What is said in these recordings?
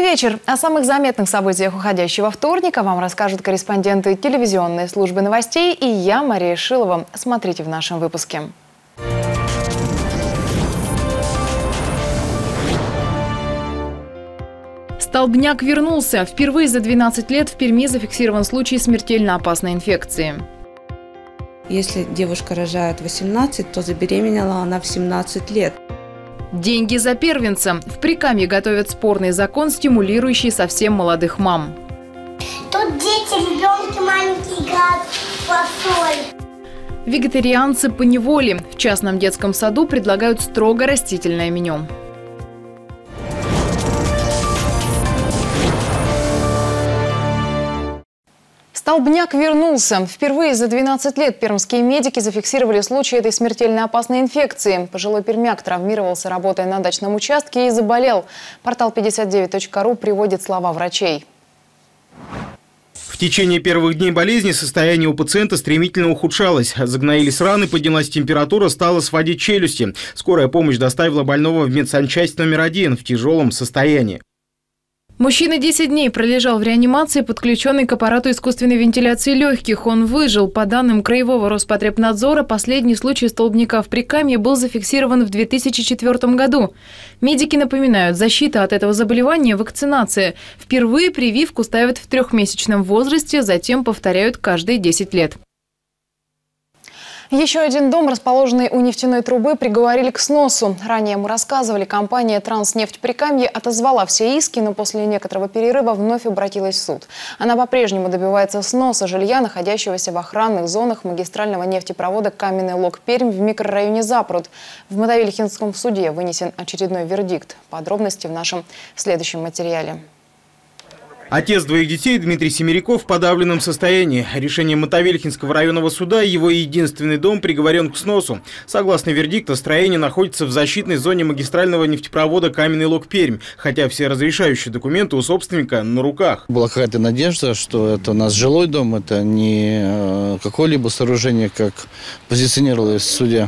вечер. О самых заметных событиях уходящего вторника вам расскажут корреспонденты телевизионной службы новостей и я, Мария Шилова. Смотрите в нашем выпуске. Столбняк вернулся. Впервые за 12 лет в Перми зафиксирован случай смертельно опасной инфекции. Если девушка рожает 18, то забеременела она в 17 лет. Деньги за первенца. В Прикамье готовят спорный закон, стимулирующий совсем молодых мам. Тут дети, ребенки маленькие играют в фасоль. Вегетарианцы поневоле. В частном детском саду предлагают строго растительное меню. Столбняк вернулся. Впервые за 12 лет пермские медики зафиксировали случай этой смертельно опасной инфекции. Пожилой пермяк травмировался, работая на дачном участке, и заболел. Портал 59.ru приводит слова врачей. В течение первых дней болезни состояние у пациента стремительно ухудшалось. Загноились раны, поднялась температура, стала сводить челюсти. Скорая помощь доставила больного в медсанчасть номер 1 в тяжелом состоянии. Мужчина 10 дней пролежал в реанимации, подключенный к аппарату искусственной вентиляции легких. Он выжил. По данным Краевого Роспотребнадзора, последний случай столбняка в Прикамье был зафиксирован в 2004 году. Медики напоминают, защита от этого заболевания – вакцинация. Впервые прививку ставят в 3-месячном возрасте, затем повторяют каждые 10 лет. Еще один дом, расположенный у нефтяной трубы, приговорили к сносу. Ранее мы рассказывали, компания «Транснефть Прикамье» отозвала все иски, но после некоторого перерыва вновь обратилась в суд. Она по-прежнему добивается сноса жилья, находящегося в охранных зонах магистрального нефтепровода «Каменный Лог-Пермь» в микрорайоне Запруд. В Мотовилихинском суде вынесен очередной вердикт. Подробности в нашем следующем материале. Отец двоих детей Дмитрий Семеряков в подавленном состоянии. Решением Мотовилихинского районного суда его единственный дом приговорен к сносу. Согласно вердикту, строение находится в защитной зоне магистрального нефтепровода «Каменный Лог-Пермь», хотя все разрешающие документы у собственника на руках. Была какая-то надежда, что это у нас жилой дом, это не какое-либо сооружение, как позиционировалось в суде.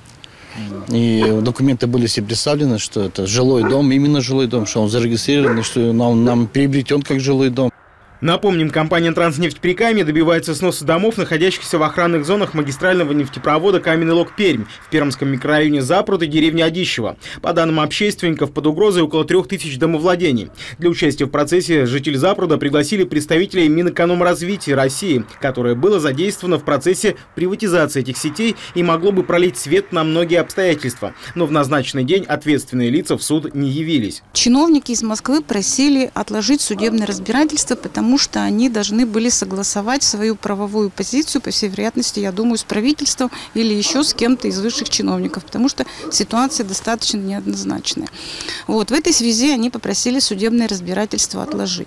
И документы были все представлены, что это жилой дом, именно жилой дом, что он зарегистрирован, что он нам приобретен как жилой дом. Напомним, компания «Транснефть Прикамье» добивается сноса домов, находящихся в охранных зонах магистрального нефтепровода «Каменный Лог-Пермь» в пермском микрорайоне Запруд и деревне Одищево. По данным общественников, под угрозой около 3000 домовладений. Для участия в процессе жители Запруда пригласили представителей Минэкономразвития России, которое было задействовано в процессе приватизации этих сетей и могло бы пролить свет на многие обстоятельства. Но в назначенный день ответственные лица в суд не явились. Чиновники из Москвы просили отложить судебное разбирательство, потому что они должны были согласовать свою правовую позицию, по всей вероятности, я думаю, с правительством или еще с кем-то из высших чиновников, потому что ситуация достаточно неоднозначная. Вот, в этой связи они попросили судебное разбирательство отложить.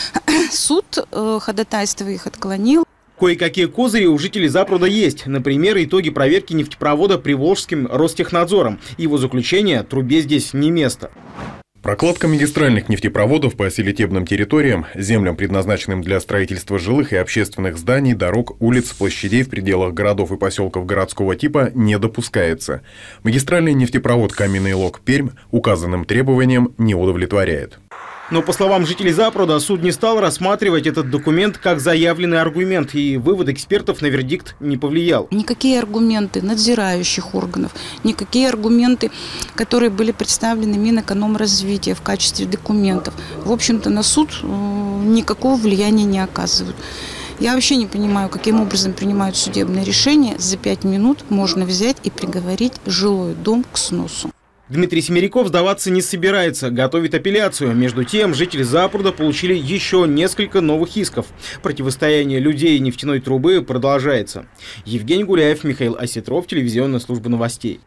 Суд ходатайство их отклонил. Кое-какие козыри у жителей Запруда есть. Например, итоги проверки нефтепровода Приволжским Ростехнадзором. Его заключение: трубе здесь не место. Прокладка магистральных нефтепроводов по селитебным территориям, землям, предназначенным для строительства жилых и общественных зданий, дорог, улиц, площадей в пределах городов и поселков городского типа не допускается. Магистральный нефтепровод «Каменный Лог-Пермь» указанным требованиям не удовлетворяет. Но, по словам жителей Запруда, суд не стал рассматривать этот документ как заявленный аргумент, и вывод экспертов на вердикт не повлиял. Никакие аргументы надзирающих органов, никакие аргументы, которые были представлены Минэкономразвития в качестве документов, в общем-то, на суд никакого влияния не оказывают. Я вообще не понимаю, каким образом принимают судебное решение. За 5 минут можно взять и приговорить жилой дом к сносу. Дмитрий Семеряков сдаваться не собирается, готовит апелляцию. Между тем, жители Запруда получили еще несколько новых исков. Противостояние людей и нефтяной трубы продолжается. Евгений Гуляев, Михаил Осетров, телевизионная служба новостей.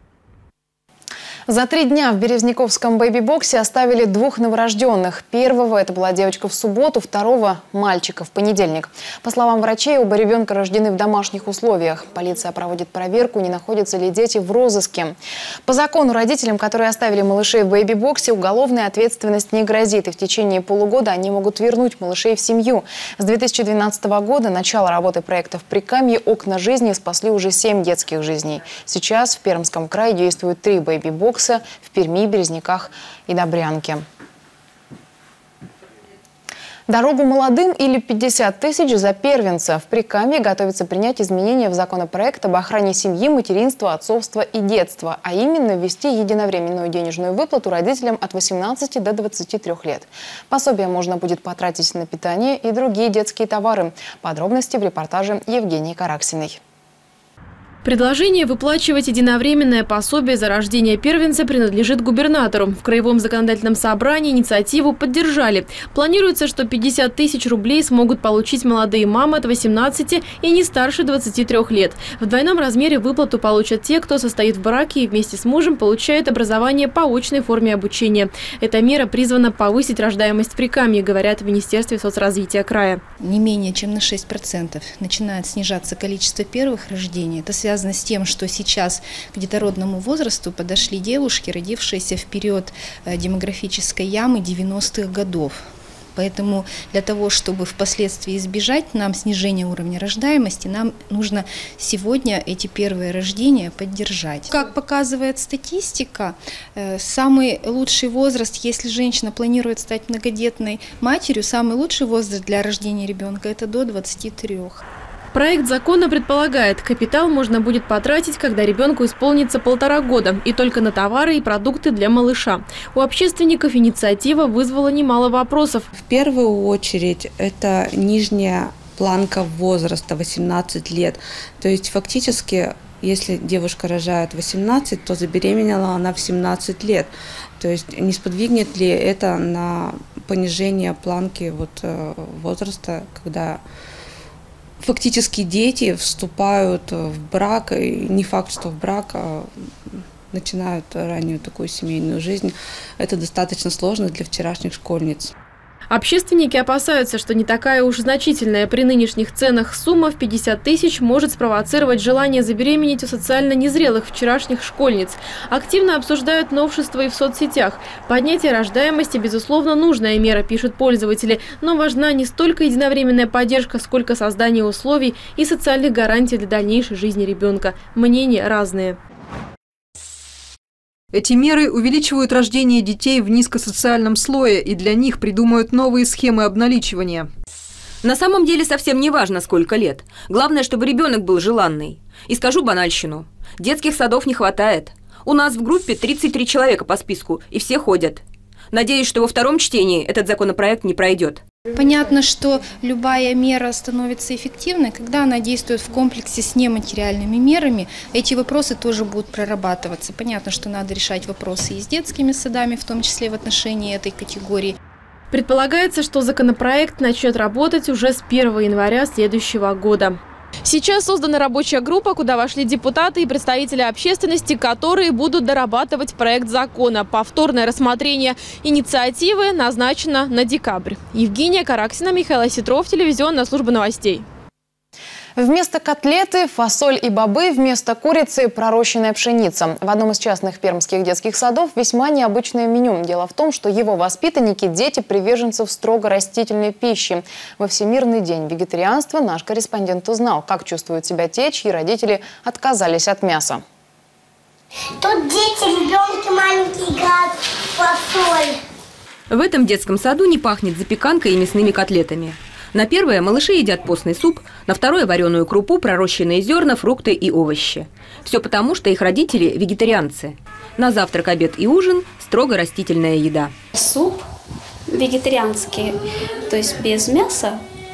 За 3 дня в Березняковском бэйби-боксе оставили 2 новорожденных. Первого – это была девочка в субботу, второго – мальчика в понедельник. По словам врачей, оба ребенка рождены в домашних условиях. Полиция проводит проверку, не находятся ли дети в розыске. По закону родителям, которые оставили малышей в бэйби-боксе, уголовная ответственность не грозит. И в течение полугода они могут вернуть малышей в семью. С 2012 года, начала работы проекта в Прикамье, «Окна жизни» спасли уже 7 детских жизней. Сейчас в Пермском крае действуют 3 бэйби-бокса в Перми, Березняках и Добрянке. Дорогу молодым или 50 тысяч за первенца. В Прикамье готовится принять изменения в законопроект об охране семьи, материнства, отцовства и детства, а именно ввести единовременную денежную выплату родителям от 18 до 23 лет. Пособие можно будет потратить на питание и другие детские товары. Подробности в репортаже Евгении Караксиной. Предложение выплачивать единовременное пособие за рождение первенца принадлежит губернатору. В Краевом законодательном собрании инициативу поддержали. Планируется, что 50 тысяч рублей смогут получить молодые мамы от 18 и не старше 23 лет. В двойном размере выплату получат те, кто состоит в браке и вместе с мужем получает образование по очной форме обучения. Эта мера призвана повысить рождаемость в Прикамье, говорят в Министерстве соцразвития края. Не менее чем на 6% начинает снижаться количество первых рождений. Это связано с тем, что сейчас к детородному возрасту подошли девушки, родившиеся в период демографической ямы 90-х годов. Поэтому для того, чтобы впоследствии избежать нам снижения уровня рождаемости, нам нужно сегодня эти первые рождения поддержать. Как показывает статистика, самый лучший возраст, если женщина планирует стать многодетной матерью, самый лучший возраст для рождения ребенка – это до 23. Проект закона предполагает, капитал можно будет потратить, когда ребенку исполнится 1,5 года, и только на товары и продукты для малыша. У общественников инициатива вызвала немало вопросов. В первую очередь это нижняя планка возраста 18 лет. То есть фактически, если девушка рожает 18, то забеременела она в 17 лет. То есть не сподвигнет ли это на понижение планки возраста, когда фактически дети вступают в брак, и не факт, что в брак, начинают раннюю такую семейную жизнь. Это достаточно сложно для вчерашних школьниц. Общественники опасаются, что не такая уж значительная при нынешних ценах сумма в 50 тысяч может спровоцировать желание забеременеть у социально незрелых вчерашних школьниц. Активно обсуждают новшества и в соцсетях. Поднятие рождаемости, безусловно, нужная мера, пишут пользователи. Но важна не столько единовременная поддержка, сколько создание условий и социальных гарантий для дальнейшей жизни ребенка. Мнения разные. Эти меры увеличивают рождение детей в низкосоциальном слое и для них придумают новые схемы обналичивания. На самом деле совсем не важно, сколько лет. Главное, чтобы ребенок был желанный. И скажу банальщину. Детских садов не хватает. У нас в группе 33 человека по списку, и все ходят. Надеюсь, что во втором чтении этот законопроект не пройдет. Понятно, что любая мера становится эффективной, когда она действует в комплексе с нематериальными мерами. Эти вопросы тоже будут прорабатываться. Понятно, что надо решать вопросы и с детскими садами, в том числе в отношении этой категории. Предполагается, что законопроект начнет работать уже с 1 января следующего года. Сейчас создана рабочая группа, куда вошли депутаты и представители общественности, которые будут дорабатывать проект закона. Повторное рассмотрение инициативы назначено на декабрь. Евгения Караксина, Михаил Осетров, телевизионная служба новостей. Вместо котлеты, фасоль и бобы, вместо курицы пророщенная пшеница. В одном из частных пермских детских садов весьма необычное меню. Дело в том, что его воспитанники – дети приверженцев строго растительной пищи. Во Всемирный день вегетарианства наш корреспондент узнал, как чувствуют себя те, чьи родители отказались от мяса. Тут дети, ребенки маленькие играют в фасоль. В этом детском саду не пахнет запеканкой и мясными котлетами. На первое малыши едят постный суп, на второе – вареную крупу, пророщенные зерна, фрукты и овощи. Все потому, что их родители – вегетарианцы. На завтрак, обед и ужин – строго растительная еда. Суп вегетарианский, то есть без мяса.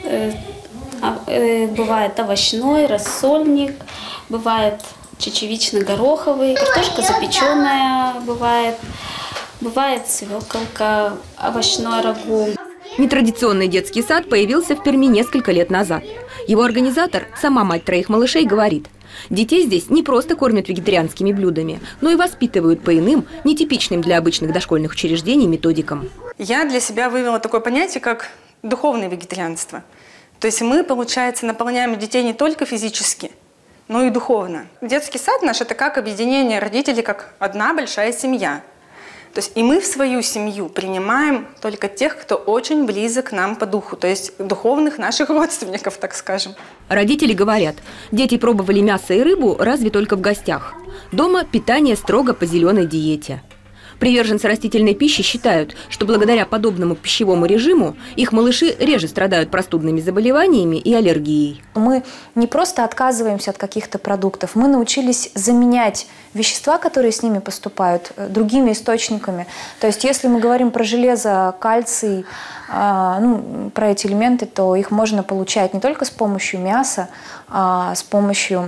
Бывает овощной, рассольник, бывает чечевично-гороховый, картошка запеченная бывает свеколка, овощное рагу. Нетрадиционный детский сад появился в Перми несколько лет назад. Его организатор, сама мать 3 малышей, говорит: детей здесь не просто кормят вегетарианскими блюдами, но и воспитывают по иным, нетипичным для обычных дошкольных учреждений методикам. Я для себя вывела такое понятие, как духовное вегетарианство. То есть мы, получается, наполняем детей не только физически, но и духовно. Детский сад наш – это как объединение родителей, как одна большая семья. То есть и мы в свою семью принимаем только тех, кто очень близок к нам по духу, то есть духовных наших родственников, так скажем. Родители говорят, дети пробовали мясо и рыбу разве только в гостях. Дома питание строго по зеленой диете. Приверженцы растительной пищи считают, что благодаря подобному пищевому режиму их малыши реже страдают простудными заболеваниями и аллергией. Мы не просто отказываемся от каких-то продуктов, мы научились заменять вещества, которые с ними поступают, другими источниками. То есть если мы говорим про железо, кальций, про эти элементы, то их можно получать не только с помощью мяса, а с помощью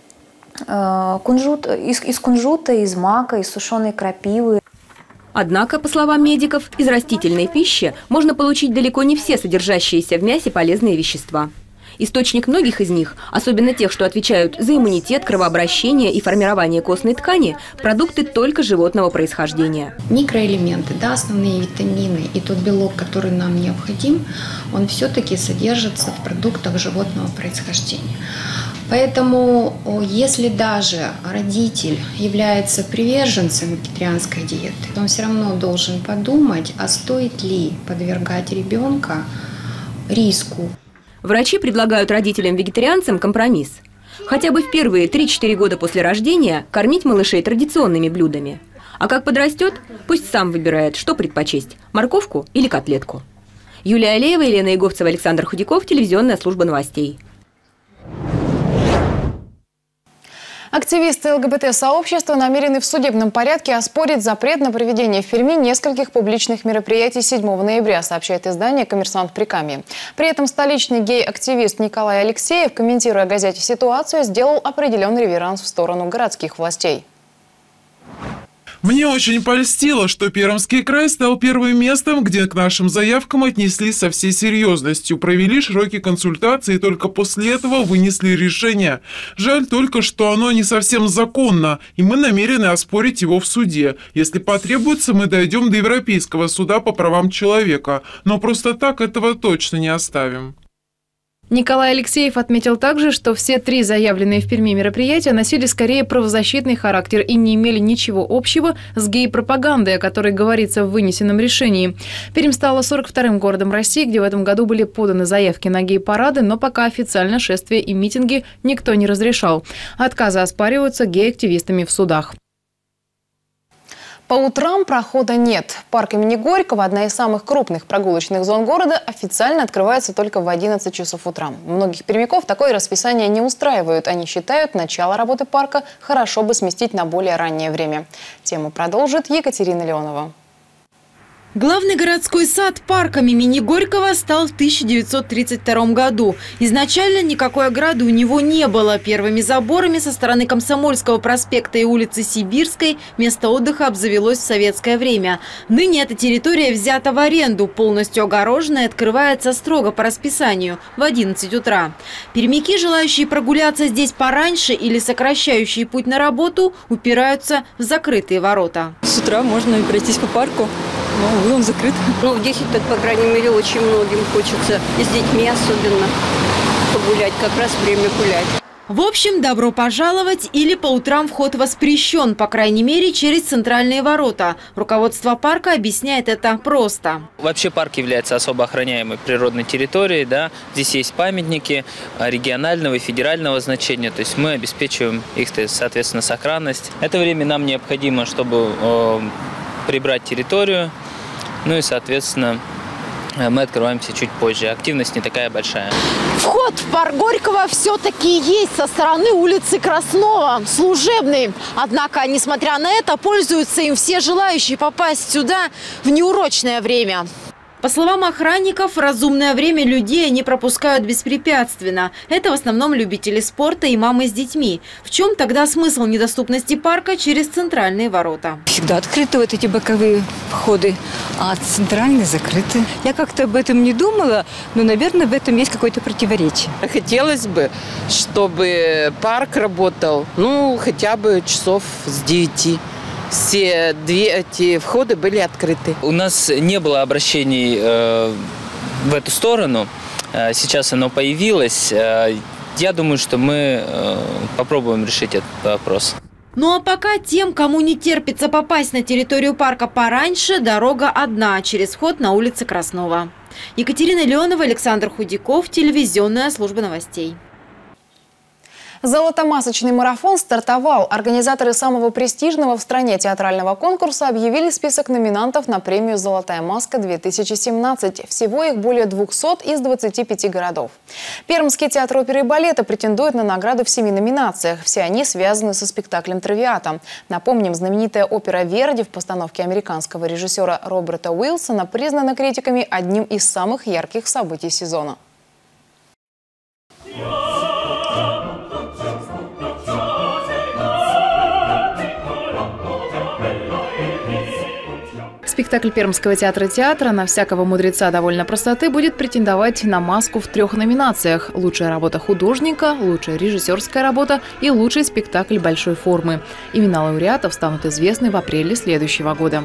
из кунжута, из мака, из сушеной крапивы. Однако, по словам медиков, из растительной пищи можно получить далеко не все содержащиеся в мясе полезные вещества. Источник многих из них, особенно тех, что отвечают за иммунитет, кровообращение и формирование костной ткани, продукты только животного происхождения. Микроэлементы, основные витамины и тот белок, который нам необходим, он все-таки содержится в продуктах животного происхождения. Поэтому, если даже родитель является приверженцем вегетарианской диеты, он все равно должен подумать, а стоит ли подвергать ребенка риску. Врачи предлагают родителям-вегетарианцам компромисс. Хотя бы в первые 3-4 года после рождения кормить малышей традиционными блюдами. А как подрастет, пусть сам выбирает, что предпочесть – морковку или котлетку. Юлия Алеева, Елена Иговцева, Александр Худяков, телевизионная служба новостей. Активисты ЛГБТ-сообщества намерены в судебном порядке оспорить запрет на проведение в Перми нескольких публичных мероприятий 7 ноября, сообщает издание «Коммерсант Прикамья». При этом столичный гей-активист Николай Алексеев, комментируя газете ситуацию, сделал определенный реверанс в сторону городских властей. Мне очень польстило, что Пермский край стал первым местом, где к нашим заявкам отнеслись со всей серьезностью, провели широкие консультации и только после этого вынесли решение. Жаль только, что оно не совсем законно, и мы намерены оспорить его в суде. Если потребуется, мы дойдем до Европейского суда по правам человека, но просто так этого точно не оставим. Николай Алексеев отметил также, что все 3 заявленные в Перми мероприятия носили скорее правозащитный характер и не имели ничего общего с гей-пропагандой, о которой говорится в вынесенном решении. Пермь стала 42-м городом России, где в этом году были поданы заявки на гей-парады, но пока официально шествия и митинги никто не разрешал. Отказы оспариваются гей-активистами в судах. По утрам прохода нет. Парк имени Горького, одна из самых крупных прогулочных зон города, официально открывается только в 11 часов утра. Многих пермяков такое расписание не устраивают. Они считают, начало работы парка хорошо бы сместить на более раннее время. Тему продолжит Екатерина Леонова. Главный городской сад парком имени Горького стал в 1932 году. Изначально никакой ограды у него не было. Первыми заборами со стороны Комсомольского проспекта и улицы Сибирской место отдыха обзавелось в советское время. Ныне эта территория взята в аренду, полностью огорожена и открывается строго по расписанию в 11 утра. Пермяки, желающие прогуляться здесь пораньше или сокращающие путь на работу, упираются в закрытые ворота. С утра можно пройтись по парку. Но он закрыт. В 10, по крайней мере, очень многим хочется, и с детьми особенно, погулять, как раз время гулять. В общем, добро пожаловать или по утрам вход воспрещен, по крайней мере, через центральные ворота. Руководство парка объясняет это просто. Вообще парк является особо охраняемой природной территорией. Да? Здесь есть памятники регионального и федерального значения. То есть мы обеспечиваем их, соответственно, сохранность. Это время нам необходимо, чтобы прибрать территорию. Ну и, соответственно, мы открываемся чуть позже. Активность не такая большая. Вход в парк Горького все-таки есть со стороны улицы Краснова, служебный. Однако, несмотря на это, пользуются им все желающие попасть сюда в неурочное время. По словам охранников, разумное время людей они пропускают беспрепятственно. Это в основном любители спорта и мамы с детьми. В чем тогда смысл недоступности парка через центральные ворота? Всегда открыты вот эти боковые входы, а центральные закрыты. Я как-то об этом не думала, но, наверное, в этом есть какое-то противоречие. Хотелось бы, чтобы парк работал, хотя бы часов с 9. Все эти входы были открыты. У нас не было обращений в эту сторону. Сейчас оно появилось. Я думаю, что мы попробуем решить этот вопрос. Ну а пока тем, кому не терпится попасть на территорию парка пораньше, дорога одна через вход на улице Краснова. Екатерина Леонова, Александр Худяков, телевизионная служба новостей. Золотомасочный марафон стартовал. Организаторы самого престижного в стране театрального конкурса объявили список номинантов на премию «Золотая маска-2017». Всего их более 200 из 25 городов. Пермский театр оперы и балета претендует на награду в 7 номинациях. Все они связаны со спектаклем «Травиата». Напомним, знаменитая опера «Верди» в постановке американского режиссера Роберта Уилсона признана критиками одним из самых ярких событий сезона. Спектакль Пермского театра «На всякого мудреца довольно простоты» будет претендовать на маску в 3 номинациях: лучшая работа художника, лучшая режиссерская работа и лучший спектакль большой формы. Имена лауреатов станут известны в апреле следующего года.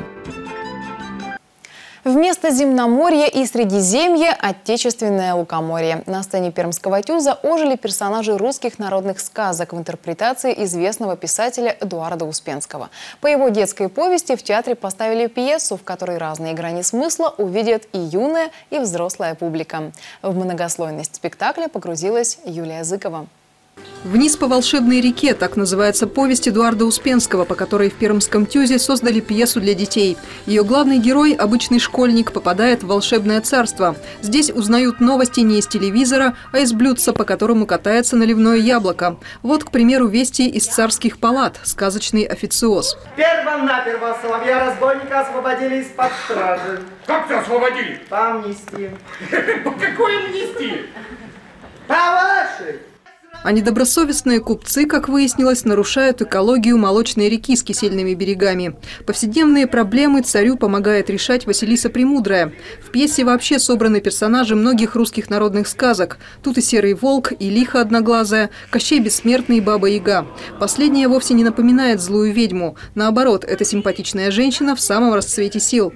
Вместо земноморья и Средиземья – отечественное лукоморье. На сцене Пермского ТЮЗа ожили персонажи русских народных сказок в интерпретации известного писателя Эдуарда Успенского. По его детской повести в театре поставили пьесу, в которой разные грани смысла увидят и юная, и взрослая публика. В многослойность спектакля погрузилась Юлия Зыкова. «Вниз по волшебной реке» – так называется повесть Эдуарда Успенского, по которой в Пермском ТЮЗе создали пьесу для детей. Ее главный герой, обычный школьник, попадает в волшебное царство. Здесь узнают новости не из телевизора, а из блюдца, по которому катается наливное яблоко. Вот, к примеру, вести из царских палат, сказочный официоз. Перво-наперво соловья-разбойника освободили из-под стражи. Как-то освободили? По амнистии. По какой амнистии? По вашей. А недобросовестные купцы, как выяснилось, нарушают экологию молочной реки с кисельными берегами. Повседневные проблемы царю помогает решать Василиса Премудрая. В пьесе вообще собраны персонажи многих русских народных сказок. Тут и Серый волк, и Лиха одноглазая, Кощей Бессмертный и Баба Яга. Последняя вовсе не напоминает злую ведьму. Наоборот, это симпатичная женщина в самом расцвете сил.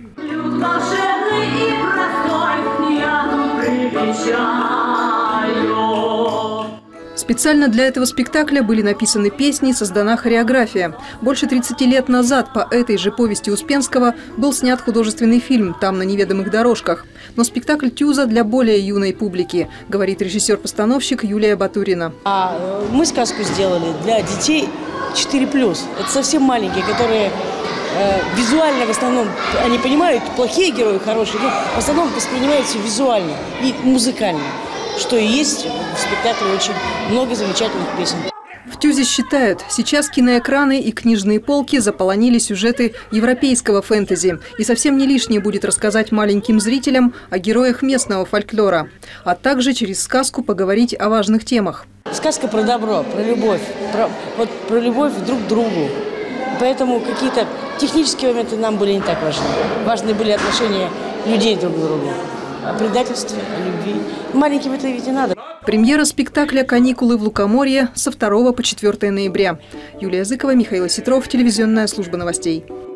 Специально для этого спектакля были написаны песни, создана хореография. Больше 30 лет назад по этой же повести Успенского был снят художественный фильм «Там на неведомых дорожках». Но спектакль ТЮЗа для более юной публики, говорит режиссер-постановщик Юлия Батурина. Мы сказку сделали для детей 4+. Это совсем маленькие, которые визуально в основном, они понимают, плохие герои, хорошие, но в основном воспринимают все визуально и музыкально. Что и есть в спектакле очень много замечательных песен. В ТЮЗе считают, сейчас киноэкраны и книжные полки заполонили сюжеты европейского фэнтези. И совсем не лишнее будет рассказать маленьким зрителям о героях местного фольклора. А также через сказку поговорить о важных темах. Сказка про добро, про любовь. Про любовь друг к другу. Поэтому какие-то технические моменты нам были не так важны. Важны были отношения людей друг к другу. О предательстве, о любви. Маленьким это ведь не надо. Премьера спектакля «Каникулы в лукоморье» со 2 по 4 ноября. Юлия Зыкова, Михаил Осетров, телевизионная служба новостей.